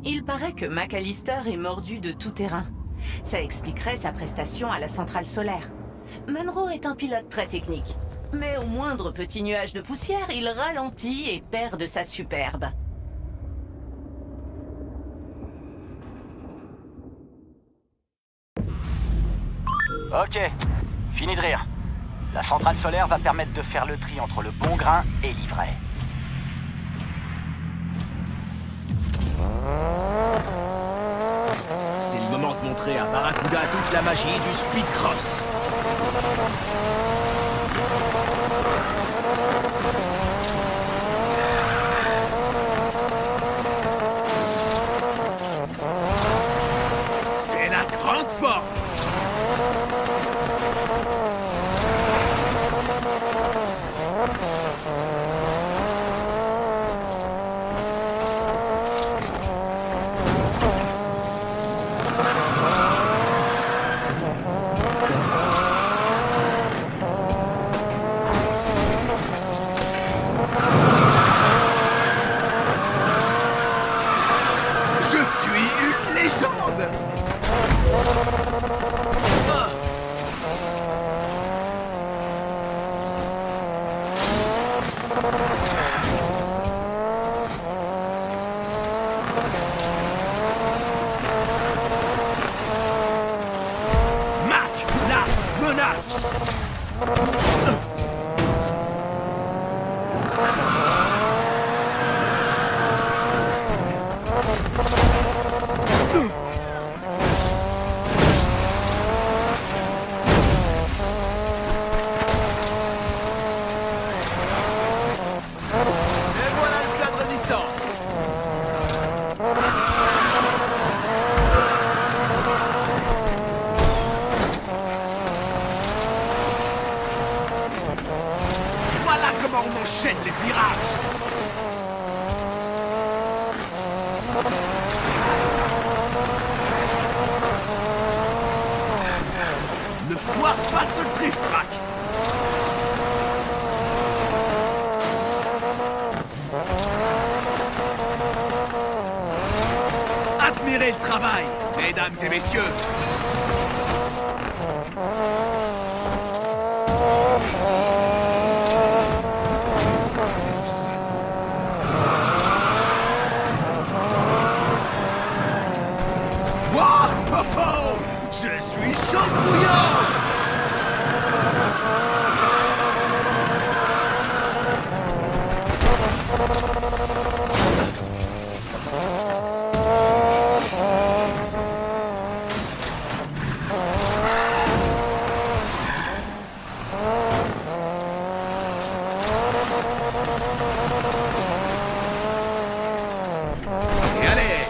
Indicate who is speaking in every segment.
Speaker 1: Il paraît que McAllister est mordu de tout terrain. Ça expliquerait sa prestation à la centrale solaire. Munro est un pilote très technique. Mais au moindre petit nuage de poussière, il ralentit et perd de sa superbe.
Speaker 2: Ok, fini de rire. La centrale solaire va permettre de faire le tri entre le bon grain et l'ivraie.
Speaker 3: C'est le moment de montrer à Barracuda toute la magie du speed cross. C'est la grande forme. Je suis une légende. Mac, la menace. Et voilà le plat de résistance. Voilà comment on enchaîne les virages. Ne foire pas ce drift track. Admirez le travail, mesdames et messieurs. Wow, oh, oh, je suis chaud bouillant. Et allez.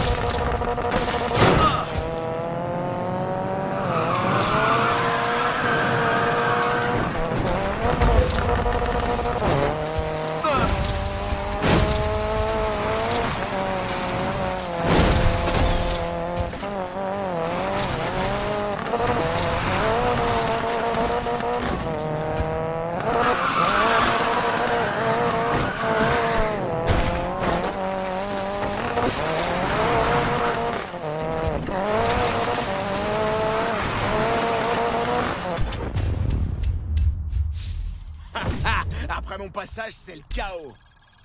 Speaker 3: Après mon passage, c'est le chaos.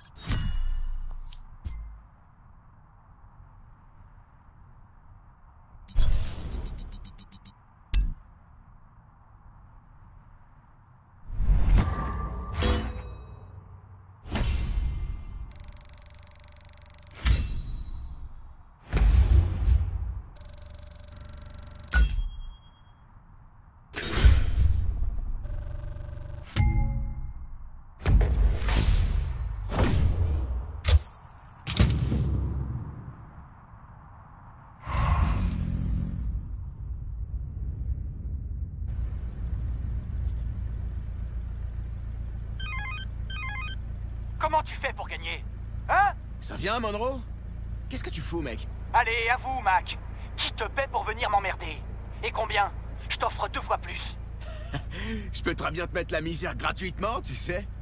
Speaker 2: Comment tu fais pour gagner? Hein?
Speaker 3: Ça vient, Monroe? Qu'est-ce que tu fous, mec?
Speaker 2: Allez, à vous, Mac. Qui te paie pour venir m'emmerder? Et combien? Je t'offre 2 fois plus.
Speaker 3: Je peux très bien te mettre la misère gratuitement, tu sais.